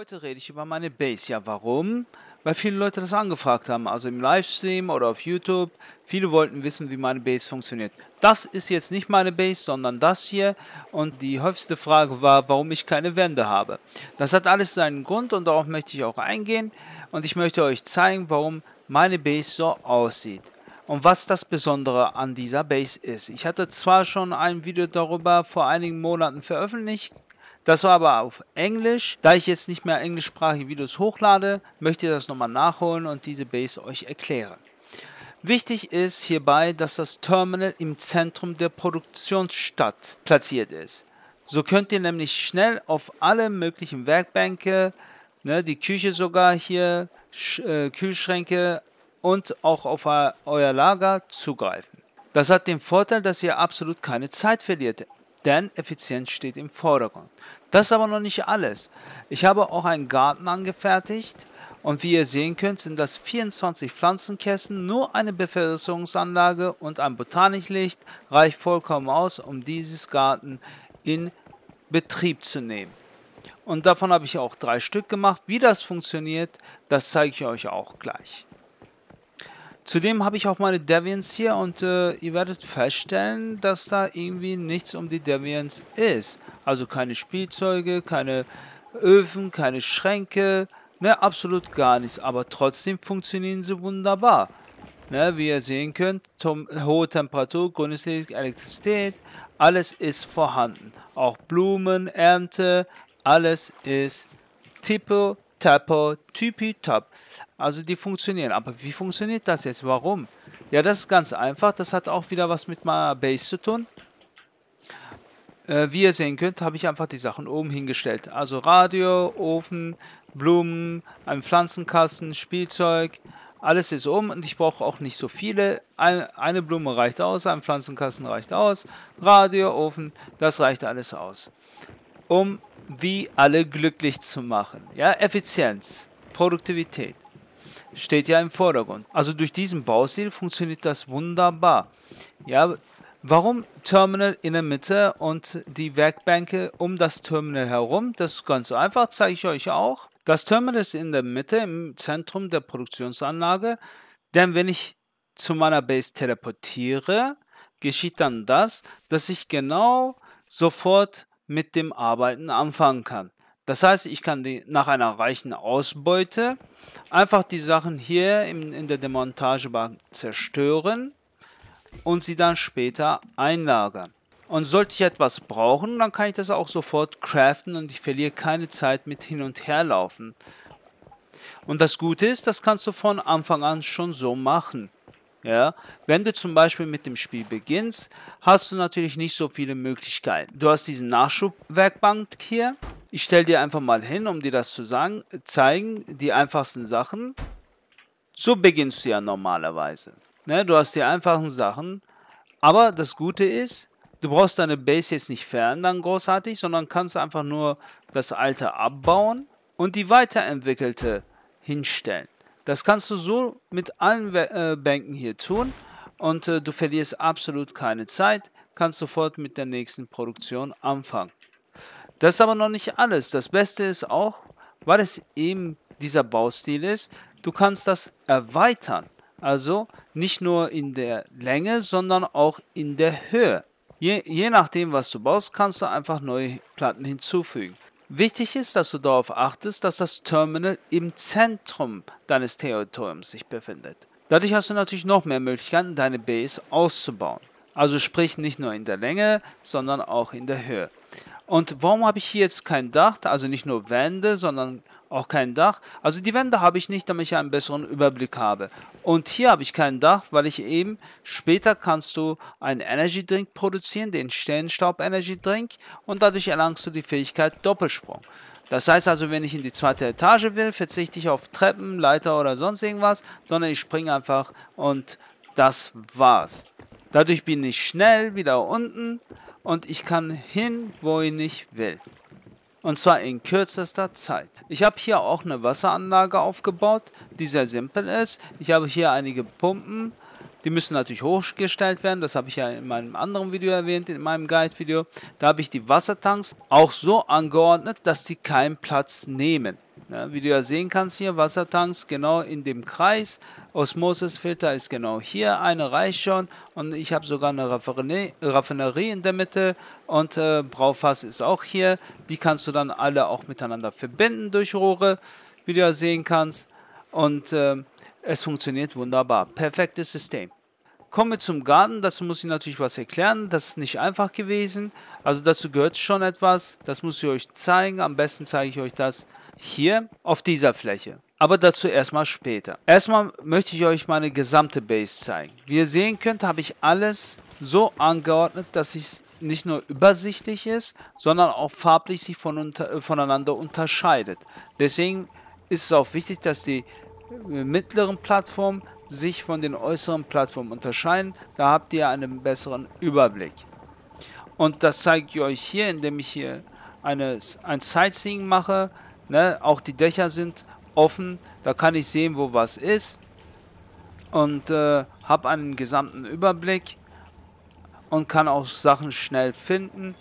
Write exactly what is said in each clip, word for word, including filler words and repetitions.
Heute rede ich über meine Base. Ja, warum? Weil viele Leute das angefragt haben, also im Livestream oder auf YouTube. Viele wollten wissen, wie meine Base funktioniert. Das ist jetzt nicht meine Base, sondern das hier. Und die häufigste Frage war, warum ich keine Wände habe. Das hat alles seinen Grund und darauf möchte ich auch eingehen. Und ich möchte euch zeigen, warum meine Base so aussieht. Und was das Besondere an dieser Base ist. Ich hatte zwar schon ein Video darüber vor einigen Monaten veröffentlicht. Das war aber auf Englisch. Da ich jetzt nicht mehr englischsprachige Videos hochlade, möchte ich das nochmal nachholen und diese Base euch erklären. Wichtig ist hierbei, dass das Terminal im Zentrum der Produktionsstadt platziert ist. So könnt ihr nämlich schnell auf alle möglichen Werkbänke, ne, die Küche sogar hier, äh, Kühlschränke und auch auf euer Lager zugreifen. Das hat den Vorteil, dass ihr absolut keine Zeit verliert. Denn Effizienz steht im Vordergrund. Das ist aber noch nicht alles. Ich habe auch einen Garten angefertigt und wie ihr sehen könnt, sind das vierundzwanzig Pflanzenkästen, nur eine Bewässerungsanlage und ein Botaniklicht reicht vollkommen aus, um dieses Garten in Betrieb zu nehmen. Und davon habe ich auch drei Stück gemacht. Wie das funktioniert, das zeige ich euch auch gleich. Zudem habe ich auch meine Deviants hier und äh, ihr werdet feststellen, dass da irgendwie nichts um die Deviants ist. Also keine Spielzeuge, keine Öfen, keine Schränke, ne, absolut gar nichts. Aber trotzdem funktionieren sie wunderbar. Ne, wie ihr sehen könnt, hohe Temperatur, grünes Licht, Elektrizität, alles ist vorhanden. Auch Blumen, Ernte, alles ist tipo, tappo, typi-top. Also die funktionieren. Aber wie funktioniert das jetzt? Warum? Ja, das ist ganz einfach. Das hat auch wieder was mit meiner Base zu tun. Äh, wie ihr sehen könnt, habe ich einfach die Sachen oben hingestellt. Also Radio, Ofen, Blumen, ein Pflanzenkasten, Spielzeug. Alles ist oben und ich brauche auch nicht so viele. Eine, eine Blume reicht aus, ein Pflanzenkasten reicht aus. Radio, Ofen, das reicht alles aus. Um wie alle glücklich zu machen. Ja, Effizienz, Produktivität steht ja im Vordergrund. Also durch diesen Baustil funktioniert das wunderbar. Ja, warum Terminal in der Mitte und die Werkbänke um das Terminal herum? Das ist ganz einfach, zeige ich euch auch. Das Terminal ist in der Mitte, im Zentrum der Produktionsanlage. Denn wenn ich zu meiner Base teleportiere, geschieht dann das, dass ich genau sofort mit dem Arbeiten anfangen kann. Das heißt, ich kann die nach einer reichen Ausbeute einfach die Sachen hier in, in der Demontagebank zerstören und sie dann später einlagern. Und sollte ich etwas brauchen, dann kann ich das auch sofort craften und ich verliere keine Zeit mit hin und her laufen. Und das Gute ist, das kannst du von Anfang an schon so machen. Ja, wenn du zum Beispiel mit dem Spiel beginnst, hast du natürlich nicht so viele Möglichkeiten. Du hast diesen Nachschubwerkbank hier. Ich stelle dir einfach mal hin, um dir das zu sagen, zeigen, die einfachsten Sachen. So beginnst du ja normalerweise. Ne, du hast die einfachen Sachen, aber das Gute ist, du brauchst deine Base jetzt nicht verändern großartig, sondern kannst einfach nur das alte abbauen und die weiterentwickelte hinstellen. Das kannst du so mit allen äh, Bänken hier tun und äh, du verlierst absolut keine Zeit, kannst sofort mit der nächsten Produktion anfangen. Das ist aber noch nicht alles. Das Beste ist auch, weil es eben dieser Baustil ist, du kannst das erweitern. Also nicht nur in der Länge, sondern auch in der Höhe. Je, je nachdem, was du baust, kannst du einfach neue Platten hinzufügen. Wichtig ist, dass du darauf achtest, dass das Terminal im Zentrum deines Territoriums sich befindet. Dadurch hast du natürlich noch mehr Möglichkeiten, deine Base auszubauen. Also sprich nicht nur in der Länge, sondern auch in der Höhe. Und warum habe ich hier jetzt kein Dach? Also nicht nur Wände, sondern auch kein Dach. Also die Wände habe ich nicht, damit ich einen besseren Überblick habe. Und hier habe ich kein Dach, weil ich eben, später kannst du einen Energy Drink produzieren, den Sternenstaub Energy Drink. Und dadurch erlangst du die Fähigkeit Doppelsprung. Das heißt also, wenn ich in die zweite Etage will, verzichte ich auf Treppen, Leiter oder sonst irgendwas, sondern ich springe einfach und das war's. Dadurch bin ich schnell wieder unten und ich kann hin, wo ich nicht will. Und zwar in kürzester Zeit. Ich habe hier auch eine Wasseranlage aufgebaut, die sehr simpel ist. Ich habe hier einige Pumpen. Die müssen natürlich hochgestellt werden. Das habe ich ja in meinem anderen Video erwähnt, in meinem Guide-Video. Da habe ich die Wassertanks auch so angeordnet, dass die keinen Platz nehmen. Ja, wie du ja sehen kannst hier, Wassertanks genau in dem Kreis. Osmosisfilter ist genau hier, eine reicht schon. Und ich habe sogar eine Raffinerie, Raffinerie in der Mitte und äh, Braufass ist auch hier. Die kannst du dann alle auch miteinander verbinden durch Rohre, wie du ja sehen kannst. Und äh, es funktioniert wunderbar. Perfektes System. Kommen wir zum Garten, dazu muss ich natürlich was erklären, das ist nicht einfach gewesen, also dazu gehört schon etwas, das muss ich euch zeigen, am besten zeige ich euch das hier auf dieser Fläche, aber dazu erstmal später. Erstmal möchte ich euch meine gesamte Base zeigen. Wie ihr sehen könnt, habe ich alles so angeordnet, dass es nicht nur übersichtlich ist, sondern auch farblich sich von unter, voneinander unterscheidet. Deswegen ist es auch wichtig, dass die mittleren Plattformen sich von den äußeren Plattformen unterscheiden. Da habt ihr einen besseren Überblick. Und das zeige ich euch hier, indem ich hier eine, ein Sightseeing mache. Ne? Auch die Dächer sind offen. Da kann ich sehen, wo was ist. Und äh, habe einen gesamten Überblick. Und kann auch Sachen schnell finden.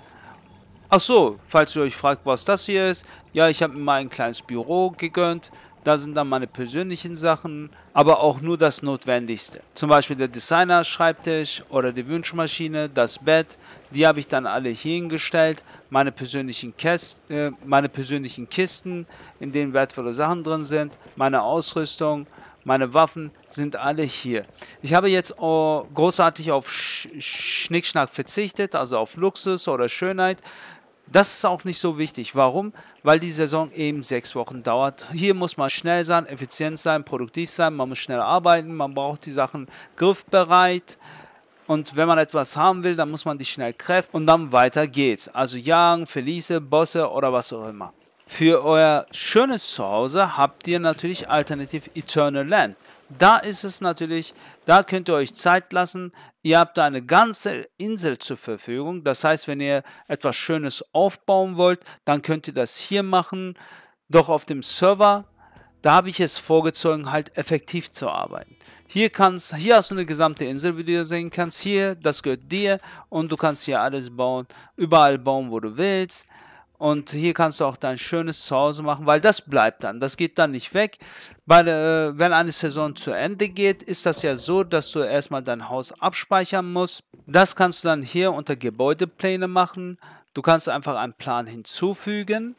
Ach so, falls ihr euch fragt, was das hier ist. Ja, ich habe mir mal ein kleines Büro gegönnt. Da sind dann meine persönlichen Sachen, aber auch nur das Notwendigste. Zum Beispiel der Designer-Schreibtisch oder die Wünschmaschine, das Bett. Die habe ich dann alle hier hingestellt. Meine persönlichen, Käst, äh, meine persönlichen Kisten, in denen wertvolle Sachen drin sind. Meine Ausrüstung, meine Waffen sind alle hier. Ich habe jetzt oh, großartig auf Sch Schnickschnack verzichtet, also auf Luxus oder Schönheit. Das ist auch nicht so wichtig. Warum? Weil die Saison eben sechs Wochen dauert. Hier muss man schnell sein, effizient sein, produktiv sein. Man muss schnell arbeiten. Man braucht die Sachen griffbereit. Und wenn man etwas haben will, dann muss man die schnell kräften. Und dann weiter geht's. Also jagen, Verliese, Bosse oder was auch immer. Für euer schönes Zuhause habt ihr natürlich alternativ Eternal Land. Da ist es natürlich, da könnt ihr euch Zeit lassen. Ihr habt da eine ganze Insel zur Verfügung. Das heißt, wenn ihr etwas Schönes aufbauen wollt, dann könnt ihr das hier machen. Doch auf dem Server, da habe ich es vorgezogen, halt effektiv zu arbeiten. Hier, kannst, hier hast du eine gesamte Insel, wie du sehen kannst. Hier, das gehört dir und du kannst hier alles bauen, überall bauen, wo du willst. Und hier kannst du auch dein schönes Zuhause machen, weil das bleibt dann. Das geht dann nicht weg. Weil, äh, wenn eine Saison zu Ende geht, ist das ja so, dass du erstmal dein Haus abspeichern musst. Das kannst du dann hier unter Gebäudepläne machen. Du kannst einfach einen Plan hinzufügen.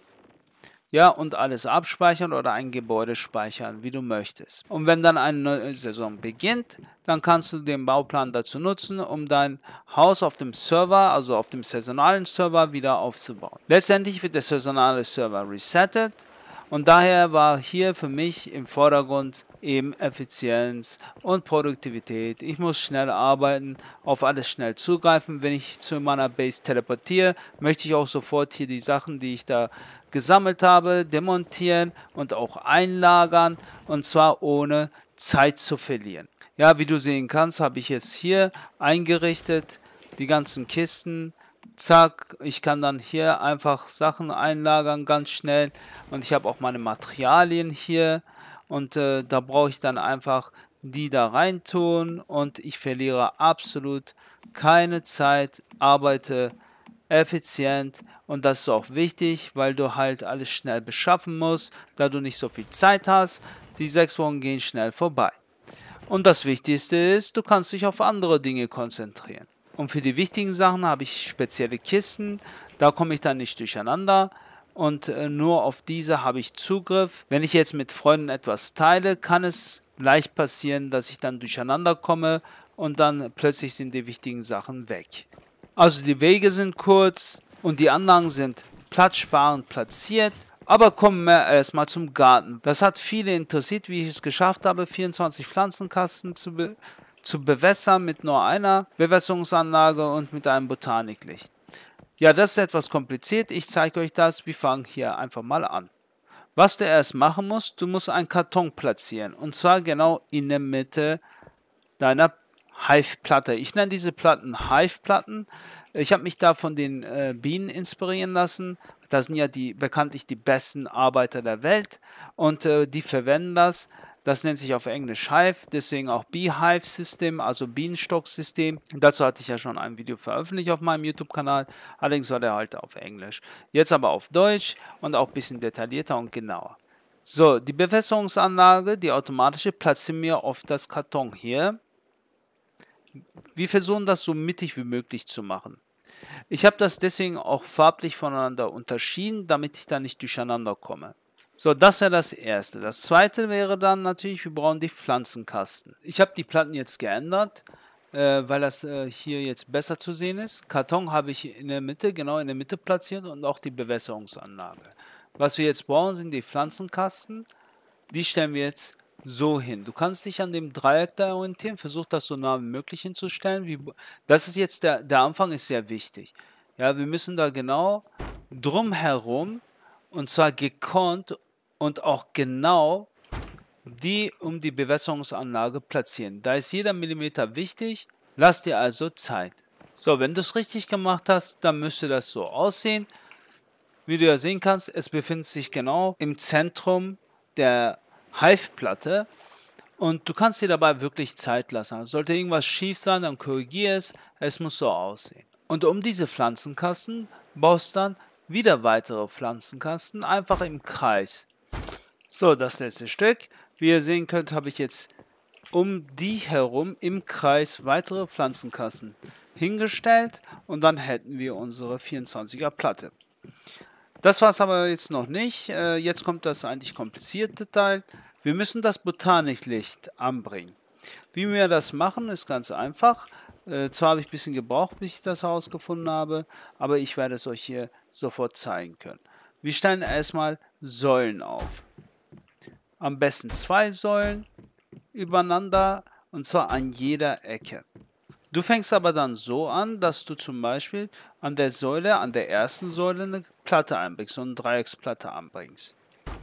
Ja, und alles abspeichern oder ein Gebäude speichern, wie du möchtest. Und wenn dann eine neue Saison beginnt, dann kannst du den Bauplan dazu nutzen, um dein Haus auf dem Server, also auf dem saisonalen Server, wieder aufzubauen. Letztendlich wird der saisonale Server resettet und daher war hier für mich im Vordergrund eben Effizienz und Produktivität. Ich muss schnell arbeiten, auf alles schnell zugreifen. Wenn ich zu meiner Base teleportiere, möchte ich auch sofort hier die Sachen, die ich da gesammelt habe, demontieren und auch einlagern, und zwar ohne Zeit zu verlieren. Ja, wie du sehen kannst, habe ich es hier eingerichtet, die ganzen Kisten. Zack, ich kann dann hier einfach Sachen einlagern, ganz schnell, und ich habe auch meine Materialien hier. Und äh, da brauche ich dann einfach die da rein tun und ich verliere absolut keine Zeit, arbeite effizient, und das ist auch wichtig, weil du halt alles schnell beschaffen musst, da du nicht so viel Zeit hast. Die sechs Wochen gehen schnell vorbei. Und das Wichtigste ist, du kannst dich auf andere Dinge konzentrieren. Und für die wichtigen Sachen habe ich spezielle Kisten, da komme ich dann nicht durcheinander. Und äh, nur auf diese habe ich Zugriff. Wenn ich jetzt mit Freunden etwas teile, kann es leicht passieren, dass ich dann durcheinander komme und dann plötzlich sind die wichtigen Sachen weg. Also die Wege sind kurz und die Anlagen sind platzsparend platziert. Aber kommen wir erstmal zum Garten. Das hat viele interessiert, wie ich es geschafft habe, vierundzwanzig Pflanzenkasten zu, be zu bewässern mit nur einer Bewässerungsanlage und mit einem Botaniklicht. Ja, das ist etwas kompliziert. Ich zeige euch das. Wir fangen hier einfach mal an. Was du erst machen musst, du musst einen Karton platzieren. Und zwar genau in der Mitte deiner Hive-Platte. Ich nenne diese Platten Hive-Platten. Ich habe mich da von den äh, Bienen inspirieren lassen. Das sind ja die bekanntlich die besten Arbeiter der Welt. Und äh, die verwenden das. Das nennt sich auf Englisch Hive, deswegen auch Beehive-System, also Bienenstock-System. Dazu hatte ich ja schon ein Video veröffentlicht auf meinem YouTube-Kanal, allerdings war der halt auf Englisch. Jetzt aber auf Deutsch und auch ein bisschen detaillierter und genauer. So, die Bewässerungsanlage, die automatische, platzieren wir auf das Karton hier. Wir versuchen das so mittig wie möglich zu machen. Ich habe das deswegen auch farblich voneinander unterschieden, damit ich da nicht durcheinander komme. So, das wäre das erste. Das zweite wäre dann natürlich, wir brauchen die Pflanzenkasten. Ich habe die Platten jetzt geändert, äh, weil das äh, hier jetzt besser zu sehen ist. Karton habe ich in der Mitte, genau in der Mitte platziert und auch die Bewässerungsanlage. Was wir jetzt brauchen, sind die Pflanzenkasten. Die stellen wir jetzt so hin. Du kannst dich an dem Dreieck da orientieren, versuch das so nah wie möglich hinzustellen. Wie, das ist jetzt der, der Anfang ist sehr wichtig. Ja, wir müssen da genau drumherum und zwar gekonnt und auch genau die um die Bewässerungsanlage platzieren. Da ist jeder Millimeter wichtig. Lass dir also Zeit. So, wenn du es richtig gemacht hast, dann müsste das so aussehen. Wie du ja sehen kannst, es befindet sich genau im Zentrum der Hive-Platte und du kannst dir dabei wirklich Zeit lassen. Sollte irgendwas schief sein, dann korrigier es. Es muss so aussehen. Und um diese Pflanzenkasten baust dann wieder weitere Pflanzenkasten, einfach im Kreis. So, das letzte Stück. Wie ihr sehen könnt, habe ich jetzt um die herum im Kreis weitere Pflanzenkasten hingestellt und dann hätten wir unsere vierundzwanziger Platte. Das war es aber jetzt noch nicht. Äh, jetzt kommt das eigentlich komplizierte Teil. Wir müssen das Botaniklicht anbringen. Wie wir das machen, ist ganz einfach. Äh, zwar habe ich ein bisschen gebraucht, bis ich das herausgefunden habe, aber ich werde es euch hier sofort zeigen können. Wir stellen erstmal Säulen auf. Am besten zwei Säulen übereinander und zwar an jeder Ecke. Du fängst aber dann so an, dass du zum Beispiel an der Säule, an der ersten Säule eine Platte einbringst, so eine Dreiecksplatte anbringst.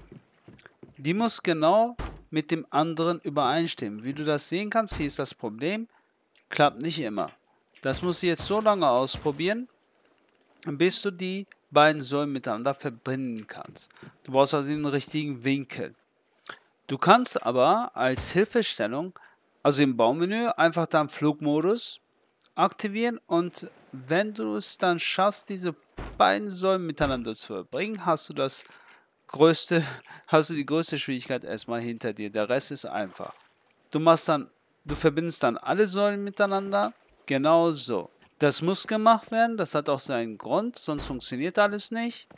Die muss genau mit dem anderen übereinstimmen. Wie du das sehen kannst, hier ist das Problem, klappt nicht immer. Das musst du jetzt so lange ausprobieren, bis du die beiden Säulen miteinander verbinden kannst. Du brauchst also den richtigen Winkel. Du kannst aber als Hilfestellung, also im Baumenü, einfach dann Flugmodus aktivieren und wenn du es dann schaffst, diese beiden Säulen miteinander zu verbringen, hast du das größte, hast du die größte Schwierigkeit erstmal hinter dir. Der Rest ist einfach. Du machst dann, du verbindest dann alle Säulen miteinander, genau so. Das muss gemacht werden, das hat auch seinen Grund, sonst funktioniert alles nicht.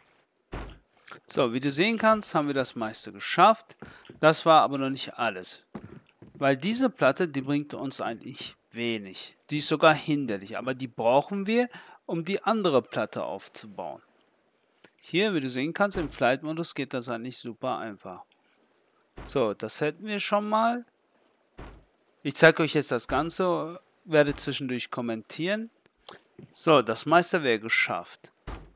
So, wie du sehen kannst, haben wir das meiste geschafft. Das war aber noch nicht alles. Weil diese Platte, die bringt uns eigentlich wenig. Die ist sogar hinderlich, aber die brauchen wir, um die andere Platte aufzubauen. Hier, wie du sehen kannst, im Flight-Modus geht das eigentlich super einfach. So, das hätten wir schon mal. Ich zeige euch jetzt das Ganze, werde zwischendurch kommentieren. So, das meiste wäre geschafft.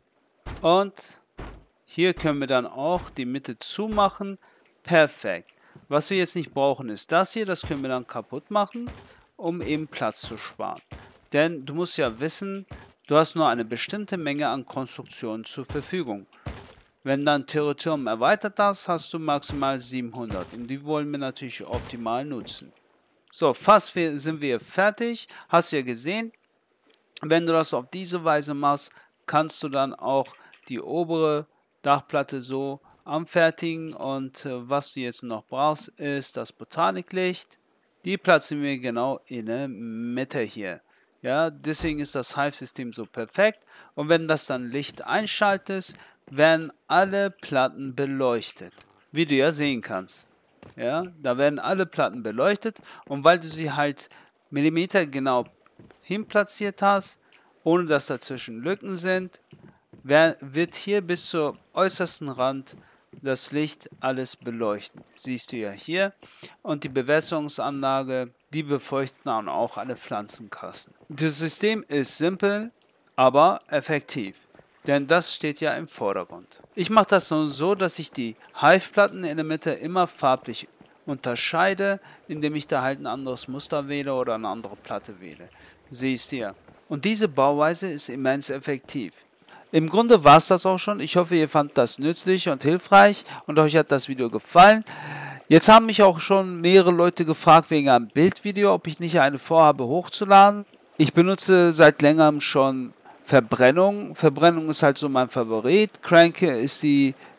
Und hier können wir dann auch die Mitte zumachen. Perfekt. Was wir jetzt nicht brauchen, ist das hier. Das können wir dann kaputt machen, um eben Platz zu sparen. Denn du musst ja wissen, du hast nur eine bestimmte Menge an Konstruktionen zur Verfügung. Wenn dein Territorium erweitert hast, hast du maximal siebenhundert. Und die wollen wir natürlich optimal nutzen. So, fast sind wir fertig. Hast du ja gesehen. Wenn du das auf diese Weise machst, kannst du dann auch die obere Dachplatte so anfertigen und äh, was du jetzt noch brauchst, ist das Botaniklicht. Die platzieren wir genau in der Mitte hier. Ja, deswegen ist das Hive-System so perfekt und wenn das dann Licht einschaltest, werden alle Platten beleuchtet, wie du ja sehen kannst. Ja, da werden alle Platten beleuchtet und weil du sie halt Millimeter genau hinplatziert hast, ohne dass dazwischen Lücken sind, wird hier bis zum äußersten Rand das Licht alles beleuchten. Siehst du ja hier. Und die Bewässerungsanlage, die befeuchten dann auch alle Pflanzenkasten. Das System ist simpel, aber effektiv. Denn das steht ja im Vordergrund. Ich mache das nun so, dass ich die Hive-Platten in der Mitte immer farblich unterscheide, indem ich da halt ein anderes Muster wähle oder eine andere Platte wähle. Siehst du ja. Und diese Bauweise ist immens effektiv. Im Grunde war es das auch schon. Ich hoffe, ihr fandet das nützlich und hilfreich und euch hat das Video gefallen. Jetzt haben mich auch schon mehrere Leute gefragt wegen einem Bildvideo, ob ich nicht eine vorhabe hochzuladen. Ich benutze seit längerem schon Verbrennung. Verbrennung ist halt so mein Favorit. Crank ist die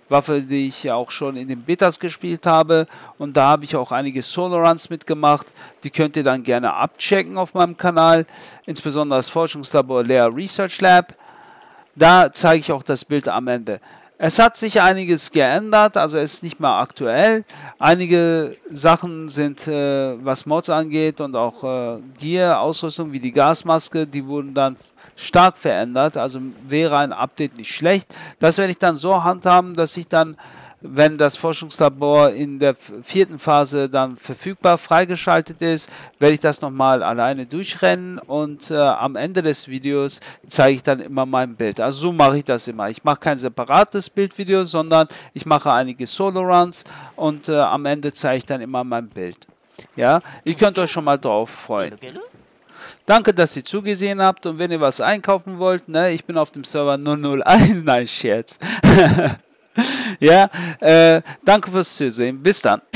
Waffe, die ich ja auch schon in den Betas gespielt habe. Und da habe ich auch einige Solo-Runs mitgemacht. Die könnt ihr dann gerne abchecken auf meinem Kanal. Insbesondere das Forschungslabor Lea Research Lab. Da zeige ich auch das Bild am Ende. Es hat sich einiges geändert, also es ist nicht mehr aktuell. Einige Sachen sind, äh, was Mods angeht und auch äh, Gear, Ausrüstung wie die Gasmaske, die wurden dann stark verändert. Also wäre ein Update nicht schlecht. Das werde ich dann so handhaben, dass ich dann, wenn das Forschungslabor in der vierten Phase dann verfügbar freigeschaltet ist, werde ich das nochmal alleine durchrennen und äh, am Ende des Videos zeige ich dann immer mein Bild. Also so mache ich das immer. Ich mache kein separates Bildvideo, sondern ich mache einige Solo-Runs und äh, am Ende zeige ich dann immer mein Bild. Ja, ihr könnt euch schon mal drauf freuen. Danke, dass ihr zugesehen habt und wenn ihr was einkaufen wollt, ne, ich bin auf dem Server null null eins, nein, Scherz. Ja, äh, danke fürs Zusehen. Bis dann.